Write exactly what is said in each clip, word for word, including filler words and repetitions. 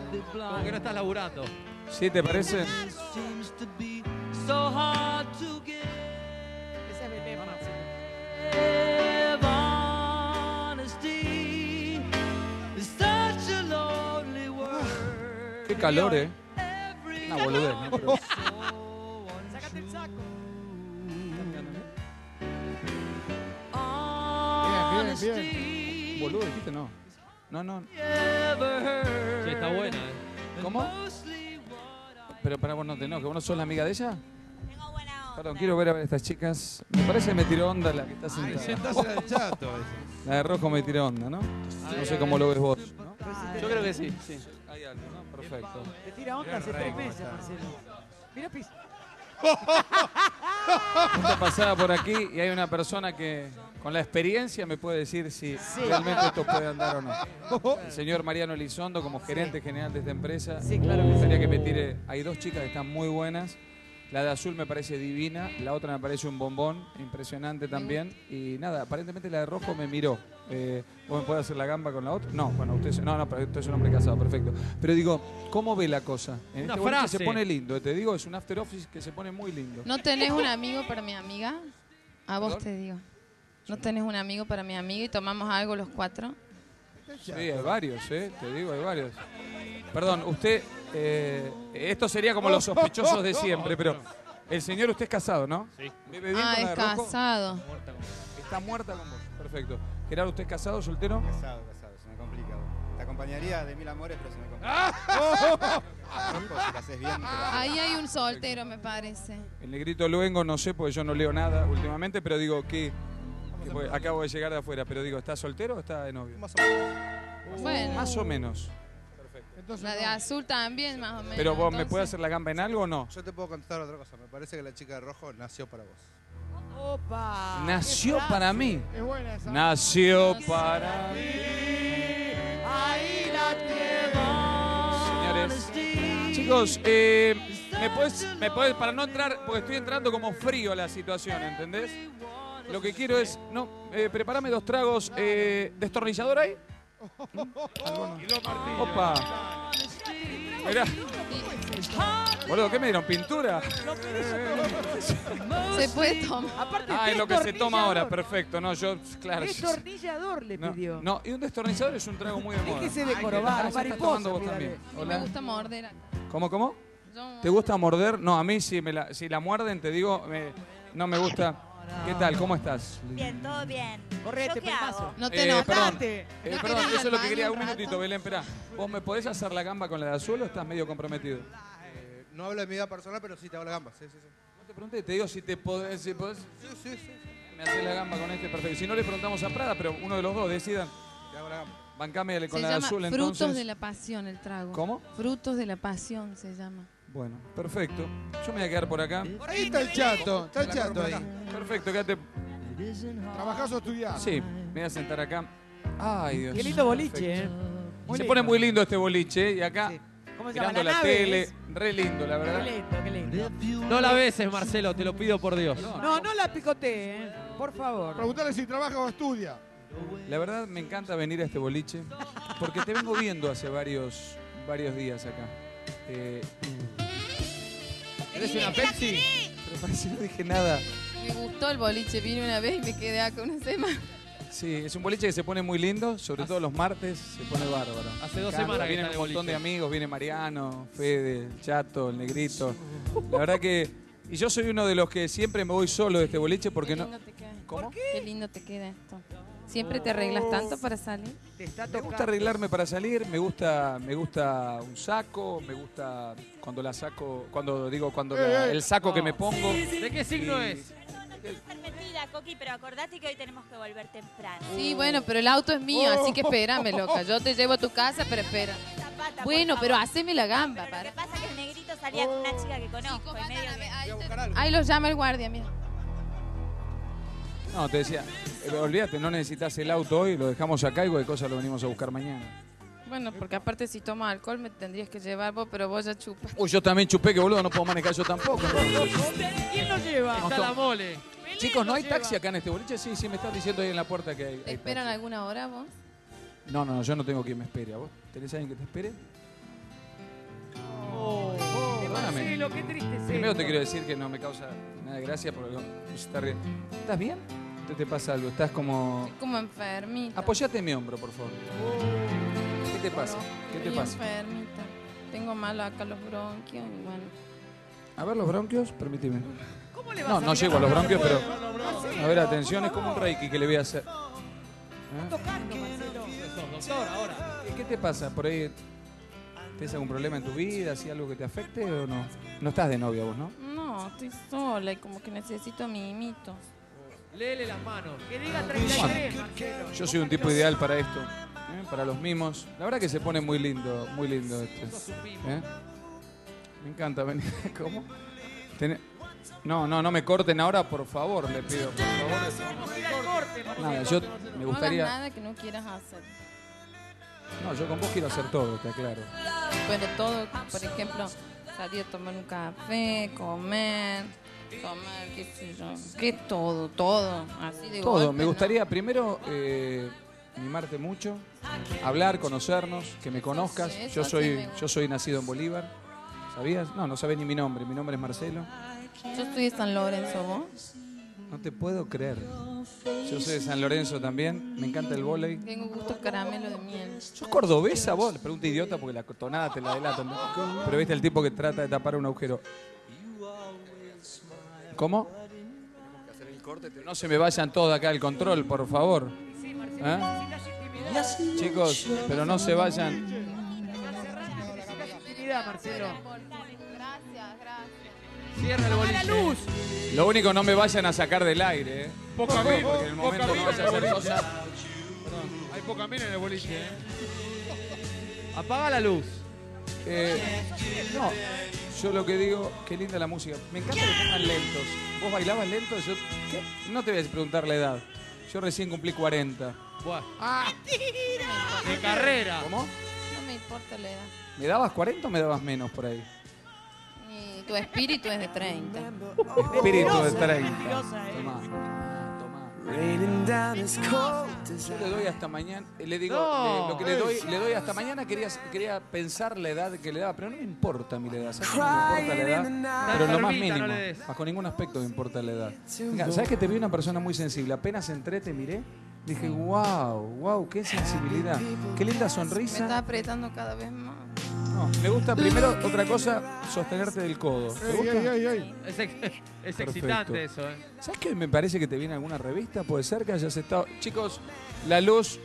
Como que no estás laburando. ¿Sí, te parece? Ese es mi tema. Qué calor, ¿eh? Una boludez, ¿no? Pero... Sácate el saco. Bien, bien, bien. Boludo, dijiste no. No, no. Sí, está buena. ¿eh? ¿Cómo? Pero para vos no te enojes, ¿vos no sos la amiga de ella? Tengo buena onda. Perdón, quiero ver a estas chicas. Me parece que me tiró onda la que está Ay, sentada. sentásela al chato. ese. La de rojo me tiró onda, ¿no? No sé cómo lo ves vos, ¿no? Yo creo que sí. sí. Hay algo, ¿no? Perfecto. Te tira onda hace tres meses, Marcelo. Mira, Pis. Esta pasada por aquí y hay una persona que con la experiencia me puede decir si realmente esto puede andar o no. El señor Mariano Elizondo, como gerente general de esta empresa, Sí, claro que me sí. gustaría que me tire. Hay dos chicas que están muy buenas. La de azul me parece divina, la otra me parece un bombón, impresionante también. Y nada, aparentemente la de rojo me miró. Eh, ¿Vos me podés hacer la gamba con la otra? No, bueno, usted es, no, no, pero usted es un hombre casado, perfecto. Pero digo, ¿cómo ve la cosa? En Una este boliche frase. se pone lindo, te digo, es un after office que se pone muy lindo. ¿No tenés un amigo para mi amiga? A vos ¿Perdón? te digo. ¿No tenés un amigo para mi amiga y tomamos algo los cuatro? Sí, hay varios, ¿eh? Te digo, hay varios. Perdón, usted, eh, esto sería como los sospechosos de siempre, pero el señor, usted es casado, ¿no? Sí. ¿Vive bien Ah, con la es de rojo? casado. Está muerta con vos, perfecto. Gerardo, ¿usted es casado, soltero? Casado, casado, se me complica. vos. Te acompañaría de mil amores, pero se me complica. Rojo, si la haces bien, te la- Ahí hay un soltero, me parece. El negrito luengo, no sé, porque yo no leo nada últimamente, pero digo, ¿qué? que porque acabo de llegar de afuera, pero digo, ¿está soltero o está de novio? Más o menos. Bueno, Más o menos. Entonces, la de no. azul también, más o menos. Pero vos, ¿me entonces. puede hacer la gamba en algo o no? Yo te puedo contar otra cosa. Me parece que la chica de rojo nació para vos. Opa. Nació qué para frase. mí. Es buena esa. Nació para mí. Ahí la Señores. Chicos, eh, ¿me puedes, me puedes, para no entrar, porque estoy entrando como frío a la situación, ¿entendés? Lo que quiero es, no, eh, prepárame dos tragos. Eh, ¿Destornillador ahí? Opa. Mirá. Boludo, ¿qué me dieron? ¿Pintura? Se puede tomar. Aparte, Ah, es lo que se toma ahora, destornillador. perfecto. No, yo, claro. Destornillador le No, pidió. no, y un destornillador es un trago muy de moda. Fíjese de Ah, corobar, ya estás tomando vos mariposa. también. pídale. Me Hola. gusta morder acá. ¿Cómo, cómo? Yo- ¿Te gusta morder? No, a mí si, me la, si la muerden, te digo, me- no me gusta. ¿Qué tal? ¿Cómo estás? Bien, todo bien. Correte, ¿Yo qué pelmazo. hago? No te Eh, enojas. perdón, Andate. eh, ¿No perdón, querés ir eso es al lo que baño quería. un Un minutito, rato? Belén, esperá. ¿Vos me podés hacer la gamba con la de azul o estás medio comprometido? Eh, no hablo de mi vida personal, pero sí te hago la gamba. Sí, sí, sí. No te pregunté, te digo si te podés, si podés. Sí, sí, sí. Me haces la gamba con este, perfecto. Si no, le preguntamos a Prada, pero uno de los dos decidan. Te hago la gamba. Bancame con Se la de llama azul, Frutos entonces. de la Pasión el trago. ¿Cómo? Frutos de la Pasión se llama. Bueno, perfecto. Yo me voy a quedar por acá. Ahí está el chato. Está el chato ahí. Perfecto, quédate. ¿Trabajás o estudiás? Sí, me voy a sentar acá. Ay, Dios. Qué lindo boliche, Perfecto. ¿eh? Muy Se lindo. pone muy lindo este boliche, ¿eh? Y acá, Sí. ¿Cómo se llama? mirando la, nave, tele, es? re lindo, la Qué verdad. lindo, qué lindo. No la beses, Marcelo, te lo pido por Dios. No, no la picotee, ¿eh? Por favor. Preguntale si trabaja o estudia. La verdad me encanta venir a este boliche porque te vengo viendo hace varios, varios días acá. Eh, ¿Querés una Pepsi? pero parece que no dije nada. Me gustó el boliche, vine una vez y me quedé acá una semana. Sí, es un boliche que se pone muy lindo, sobre todo los martes se pone bárbaro. Hace dos Me encanta, semanas que vienen está un el montón de boliche. amigos, viene Mariano, Fede, el Chato, el Negrito. La verdad que... Y yo soy uno de los que siempre me voy solo de este boliche porque Qué no... lindo te queda. ¿Cómo? Qué lindo te queda esto. ¿Siempre te arreglas tanto para salir? Te está Me tocando. gusta arreglarme para salir, me gusta, me gusta un saco, me gusta cuando la saco, cuando digo cuando la- Eh, eh. el saco que me pongo. ¿De qué signo Y- es? Ser mentira, Coqui, pero acordate que hoy tenemos que volver temprano. Sí, bueno, pero el auto es mío, así que espérame, loca. Yo te llevo a tu casa, pero espera. Zapata, Bueno, por pero favor. haceme la gamba, Pero lo que para. pasa es que el negrito salía con una chica que conozco. Chicos, y vayan medio a que- ver, ahí, Voy a te- buscar algo. ahí los llama el guardia, mira. No, te decía, eh, olvídate, no necesitas el auto hoy, lo dejamos acá y cualquier cosa lo venimos a buscar mañana. Bueno, porque aparte si tomas alcohol me tendrías que llevar vos, pero vos ya chupas. Uy, yo también chupé, que boludo, no puedo manejar yo tampoco. ¿Quién lo lleva? Está la mole. Chicos, ¿no hay taxi acá en este boliche? Sí, sí, me estás diciendo ahí en la puerta que hay, ¿Te hay esperan taxi. alguna hora vos? No, no, no, yo no tengo quien me espere. ¿A vos tenés alguien que te espere? Perdóname. Marcelo, qué triste es Primero te esto. quiero decir que no me causa nada de gracia porque no se está riendo. ¿Estás bien? ¿Te, te pasa algo? ¿Estás como...? Estoy como enfermita. Apoyate mi hombro, por favor. ¿Qué te pasa? ¿Qué te Estoy pasa? enfermita. Tengo mal acá los bronquios y bueno. A ver los bronquios, permíteme. ¿Cómo le vas No, a no pegar llego a los la bronquios, pero... puerta? A ver, atención, es como un reiki que le voy a hacer. ¿Eh? Tocando, Marcelo. Doctor, ahora. ¿Qué- ¿Qué te pasa? ¿Por ahí tienes algún problema en tu vida? ¿Así algo que te afecte o no? No estás de novia vos, ¿no? No, estoy sola y como que necesito mimitos. Léele las manos. Que diga treinta y tres, Marcelo. Yo soy un tipo ideal para esto, ¿eh? Para los mimos. La verdad que se pone muy lindo, muy lindo este. Sos un mimo. ¿Eh? Me encanta venir. ¿Cómo? Tené- No, no, no me corten ahora, por favor, le pido, por favor. Vamos a ir al corte, Marcelo. Nada, yo me No hagas gustaría... nada que no quieras hacer. No, yo con vos quiero hacer todo, te aclaro. Pero todo, por ejemplo, salir a tomar un café, comer, tomar, qué sé yo. ¿Qué todo? Todo. Así de Todo, golpe, me ¿no? gustaría primero eh, mimarte mucho, hablar, conocernos, que me conozcas. Sí, eso Yo sí soy, me gusta. yo soy nacido en Bolívar, ¿sabías? No, no sabés ni mi nombre, mi nombre es Marcelo. Yo estoy de San Lorenzo, ¿vos? No te puedo creer. Yo soy de San Lorenzo también, me encanta el vóley. Tengo gusto caramelo de miel. ¿Sos cordobesa vos? Le pregunto idiota porque la tonada te la delata, ¿no? Pero viste el tipo que trata de tapar un agujero. ¿Cómo? No se me vayan todos acá al control, por favor. Sí, Marcelo, ¿Eh? necesitas intimidad. Chicos, pero no se vayan. Necesitas intimidad, Marcelo. Gracias, gracias. Cierra el boliche. ¡A la luz! Lo único, no me vayan a sacar del aire, ¿eh? Poca Porque mina, en el momento poca no mina vaya a en el hacer boliche. cosas. Hay poca mina en el boliche, ¿eh? Apaga la luz. Eh, no, yo lo que digo, qué linda la música. Me encanta que pongan lentos. ¿Vos bailabas lento? Yo, ¿qué? No te voy a preguntar la edad. Yo recién cumplí cuarenta. Buah. ¡Ah! De carrera. ¿Cómo? No me importa la edad. ¿Me dabas cuarenta o me dabas menos por ahí? Y tu espíritu es de treinta. Espíritu de treinta. Mentirosa, ¿eh? Tomá, tomá. Yo le doy hasta mañana, eh, le digo, No. le- lo que le doy, le doy hasta mañana, quería, quería pensar la edad que le daba, pero no me importa a mí la edad, ¿sabes? No me importa la edad, pero en lo más enfermita, mínimo, no le des. bajo ningún aspecto me importa la edad. Venga, ¿sabes que te vi una persona muy sensible? Apenas entré, te miré, dije, wow, wow, qué sensibilidad, qué linda Me está sonrisa. apretando cada vez más. No, me gusta primero, otra cosa, sostenerte del codo. ¿Te Ey, gusta? ey, ey, ey. Es, ex- es Perfecto. excitante eso, ¿eh? ¿Sabes que me parece que te viene alguna revista? Puede ser que hayas estado... Chicos, la luz...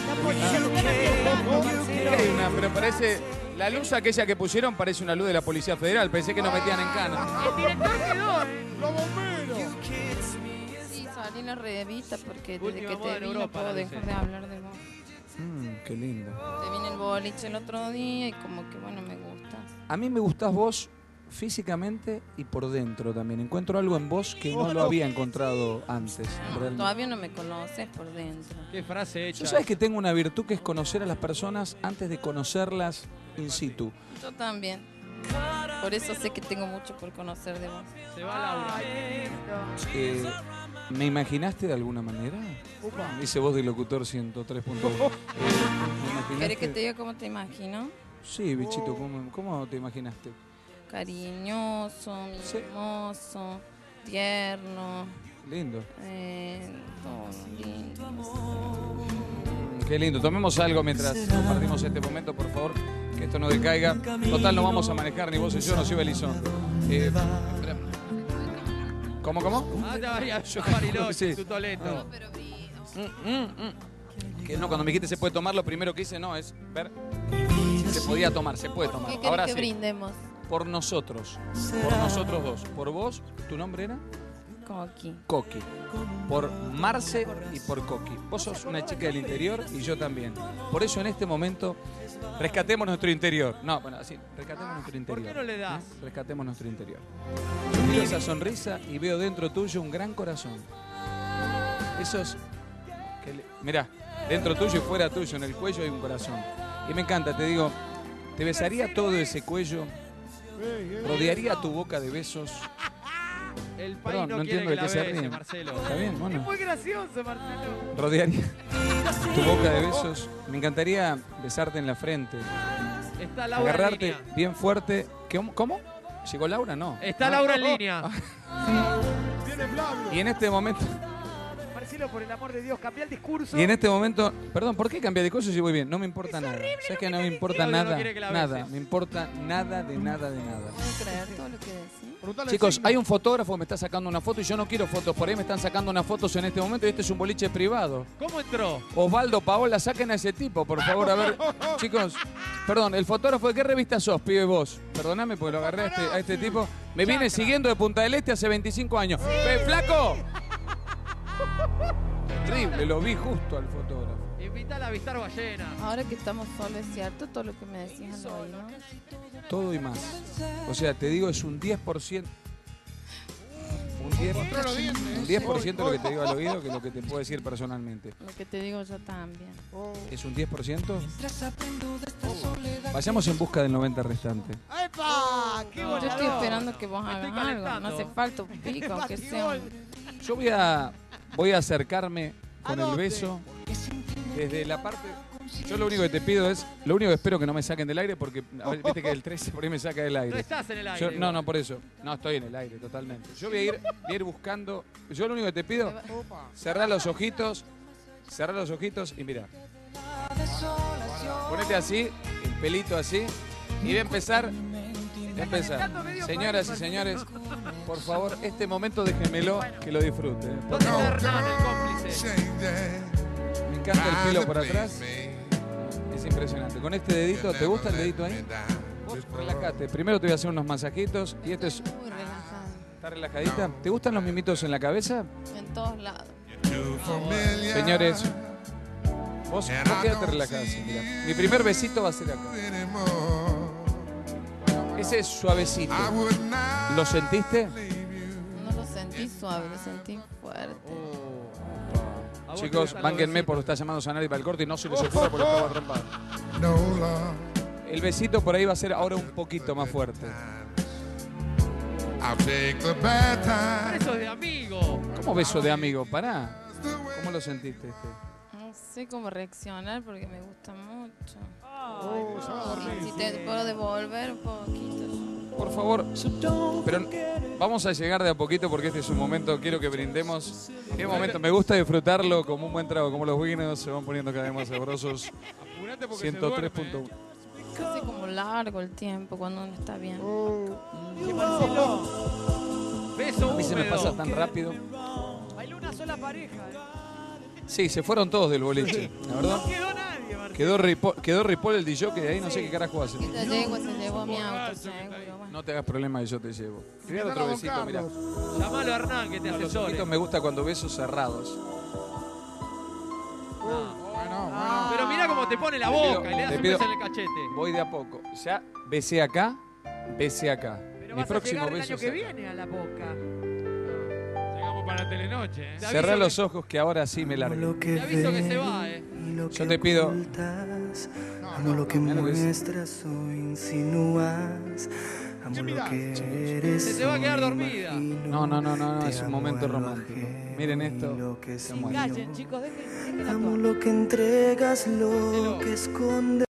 Hay una, pero parece... La luz aquella que pusieron parece una luz de la Policía Federal. Pensé que nos metían en cana. El director quedó, ¿eh? ¡Los bomberos! Sí, salí en la revista porque desde Última que moda te en vi no Europa, puedo la dejar dice. de hablar de vos. Mm, qué lindo. Te vi en el boliche el otro día y como que bueno, me gustas. A mí me gustás vos físicamente y por dentro también. Encuentro algo en vos que no lo había encontrado antes. No, realmente. todavía no me conoces por dentro. Qué frase hecha. Yo sabes que tengo una virtud que es conocer a las personas antes de conocerlas in situ. Yo también. Por eso sé que tengo mucho por conocer de vos. Se va Laura. Ay, qué lindo. Eh, ¿Me imaginaste de alguna manera? Dice voz de locutor ciento tres punto dos. Eh, ¿me imaginaste? ¿Querés que te diga cómo te imagino? Sí, bichito, ¿cómo, cómo te imaginaste? Cariñoso, Sí. mimoso, tierno, Lindo. eh, todo lindo. Qué lindo. Tomemos algo mientras compartimos este momento, por favor. Que esto no decaiga. Total, no vamos a manejar ni vos y yo, no soy Belizón. Eh, ¿Cómo, cómo? Ah, ya varía. Yo Bariloche, Sí. su toleto. Pero brilla. Mm, mm, mm. Que no, cuando me dijiste se puede tomar, lo primero que hice no es ver. Se podía tomar, se puede ¿Qué tomar. querés Ahora que sí. brindemos? Por nosotros. Por nosotros dos. Por vos, ¿tu nombre era? Coqui. Coqui. Por Marce y por Coqui. Vos sos una chica del interior y yo también. Por eso en este momento rescatemos nuestro interior. No, bueno, así, rescatemos nuestro interior. ¿Por qué no le das? ¿Eh? Rescatemos nuestro interior. Yo miro esa sonrisa y veo dentro tuyo un gran corazón. Esos... que le- Mirá, dentro tuyo y fuera tuyo, en el cuello hay un corazón. Y me encanta, te digo, te besaría todo ese cuello, Ey, ey. rodearía tu boca de besos. El país Perdón, no, no quiere entiendo que de la qué se bese, ríen. Marcelo. ¿Está bien? Es Bueno. muy gracioso, Marcelo. Rodearía tu boca de besos. Me encantaría besarte en la frente. Es Está Laura en agarrarte línea. bien fuerte. ¿Cómo? ¿Cómo? ¿Llegó Laura? No. Está Ah. Laura en línea. Viene Flavio. Y en este momento, Marcelo, por el amor de Dios, cambia el discurso. y en este momento, perdón, ¿por qué cambié de cosas si voy bien? No me importa nada. ¿Sabes que no me importa Claudio no nada? quiere que la Nada. beses. Me importa nada de nada de nada. ¿Puedo creer todo lo que decís? Preguntale Chicos, signo. hay un fotógrafo que me está sacando una foto y yo no quiero fotos. Por ahí me están sacando unas fotos en este momento y este es un boliche privado. ¿Cómo entró? Osvaldo, Paola, saquen a ese tipo, por favor. A ver, chicos, perdón, el fotógrafo, ¿de qué revista sos, pibe vos? Perdóname porque lo agarré a este, a este tipo. Me viene siguiendo de Punta del Este hace veinticinco años. ¡Fe, flaco! Terrible, lo vi justo al fotógrafo. Invítala a avistar ballena. Ahora que estamos solos, ¿es cierto todo lo que me decías al oído? Todo y más. O sea, te digo, es un diez por ciento. Un diez por ciento, Mostró los dientes. un diez por ciento lo que te digo al oído que lo que te puedo decir personalmente. Lo que te digo yo también. Oh. ¿Es un diez por ciento? Vayamos en busca del noventa restante. ¡Epa! ¡Qué Yo goleador! estoy esperando que vos Me estoy hagas algo. No calentando. hace falta un pico, aunque sea un... Yo voy a, voy a acercarme ¿A con el dónde? beso desde la parte... Yo lo único que te pido es, lo único que espero que no me saquen del aire porque a ver, viste que el trece por ahí me saca del No aire. estás en el aire. Yo- no, igual. no, por eso. No, estoy en el aire totalmente. Yo voy a ir, voy a ir buscando... Yo lo único que te pido, Opa. cerrar los ojitos, cerrar los ojitos y mira. Ponete así, el pelito así, y voy a empezar... voy a empezar. Señoras y señores, por favor, este momento déjenmelo que lo disfrute. ¿eh? Por ¿Dónde favor. está Hernán, el cómplice? Me encanta el pelo por atrás. Es impresionante. Con este dedito, ¿te gusta el dedito ahí? Vos relajate. Primero te voy a hacer unos masajitos y este es... Muy relajado. ¿Está relajadita? ¿Te gustan los mimitos en la cabeza? En todos lados. Señores, vos, vos quédate relajada. así, mirá. Mi primer besito va a ser acá. Ese es suavecito. ¿Lo sentiste? No lo sentí suave, lo sentí fuerte. ¿A vos te Chicos, gustan los bánquenme besitos? por está llamando Sanari para el corte y no se les ocurra porque los puedo atrapar. El besito por ahí va a ser ahora un poquito más fuerte. Pero eso es de amigo. ¿Cómo beso de amigo? Pará. ¿Cómo lo sentiste este? No sé cómo reaccionar porque me gusta mucho. Oh, se va a dormir. Y si te puedo devolver un poquito. Por favor, pero vamos a llegar de a poquito porque este es un momento, quiero que brindemos. Qué momento, me gusta disfrutarlo como un buen trago, como los vinos se van poniendo cada vez más sabrosos. Apurate porque ciento tres se punto duerme. uno. Casi como largo el tiempo cuando uno está bien. Che, Marcelo, Beso A mí se me húmedo. pasa tan rápido. bailó una sola pareja. ¿eh? Sí, se fueron todos del boliche, la verdad. No quedó nadie, Marcelo. Quedó Ripoll, quedó Ripoll el D J que de ahí no sé qué carajo hace. Esta yegua se llevó mi auto, seguro. Bueno. No te hagas problema que yo te llevo. Te voy a dar otro Don besito, mira. Carlos. Llamalo a Hernán que te Los asesore. ojitos me gusta cuando besos cerrados. No. Bueno, bueno. Pero mira cómo te pone la Te pido- boca y le das te un pido- beso en el cachete. Voy de a poco. Ya besé acá, besé acá. Pero Mi vas a próximo llegar el beso año es que acá. viene a la boca. Llegamos para la telenoche, ¿eh? Te aviso Cerrá que- los ojos que ahora sí me largo. Te aviso que se va, eh. Yo te pido. Amo lo que Mira lo que es. muestras o insinúas. Amo Sí, lo mira. que eres. Se te va a quedar o dormida. imagino. No, no, no, no, no, Te es un amo momento en lo romántico. ajeno Miren y esto. lo que es Se muere. mío. Callen, chicos, dejen, dejen Amo actuar. lo que entregas, lo que escondes.